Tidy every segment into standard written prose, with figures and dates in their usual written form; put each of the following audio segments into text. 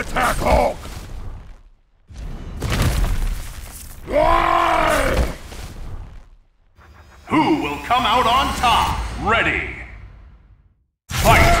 Attack Hulk! Who will come out on top? Ready! Fight!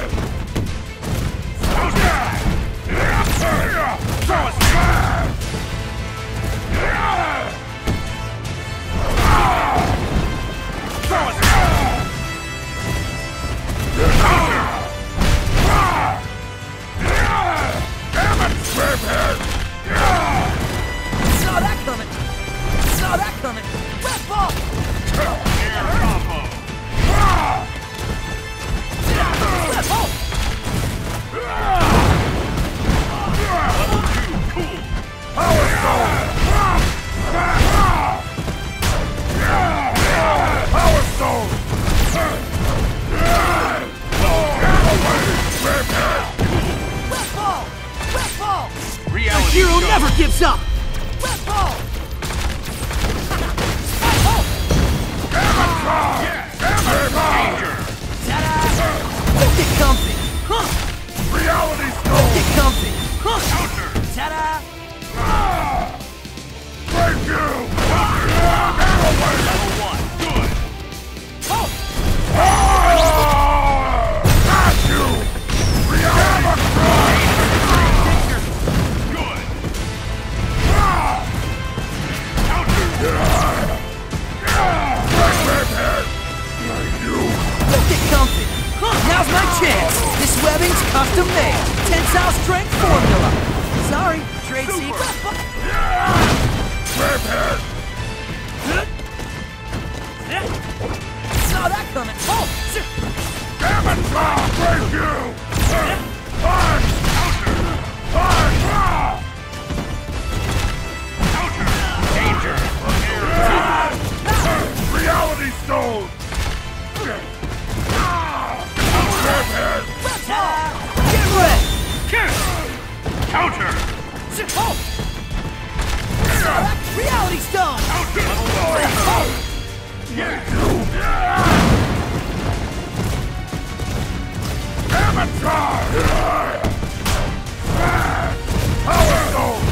Saw that coming! Saw that coming! Red ball! Air combo! Red ball! Level 2, cool! Power Stone! Power Stone! Red ball! Red ball! Reality Hero Stone. never gives up! Red ball! Red ball! Danger! Ta-da! Don't get comfy! Huh! Reality Don't Stone! get comfy! Huh! Counter! Ta-da! Thank you! Level 1, good! Oh! Got you! Reality Stone! Good! Counter! Thank you! Don't get comfy! Huh! Now's my chance! This webbing's custom made! Tensile strength formula! Sorry, trade secret! Redhead! Saw that coming! Oh! Damn it! Thank you! Punch! Punch! Counter! Danger! Reality Stone! Redhead! Get ready! Kiss! Counter! Oh! Reality Stone! Counter! Level 1, Avatar! Power Stone!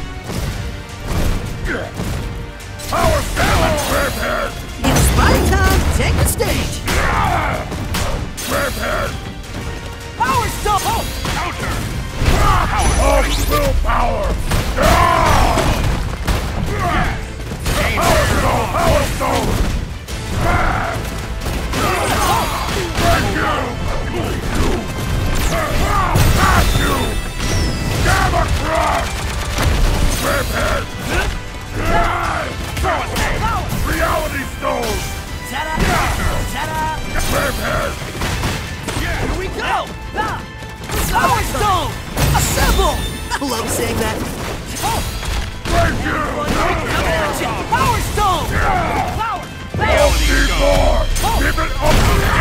Power Stone! Redhead! It's party time! Take the stage! Redhead! Power Stone! Oh! Counter! Hulk willpower! Power Stone! Power Stone! Thank you! Got you! Gamma Crush! Redhead! Reality Stone! Ta-da! Ta-da! Redhead! Here we go! Power Stone! Assemble! I love saying that. Oh! Thank you! Power Stone! Power! Don't need more! Give it up!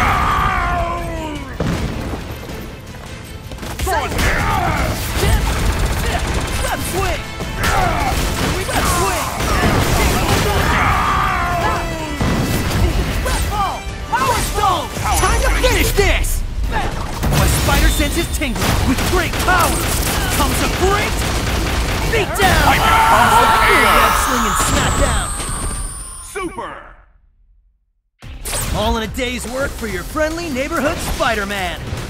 Left swing! Left swing! Left ball! Power Stone! Time to finish this! My spider sense is tingling with great power! Comes a great beat down! Web sling and snap down! Super! All in a day's work for your friendly neighborhood Spider-Man!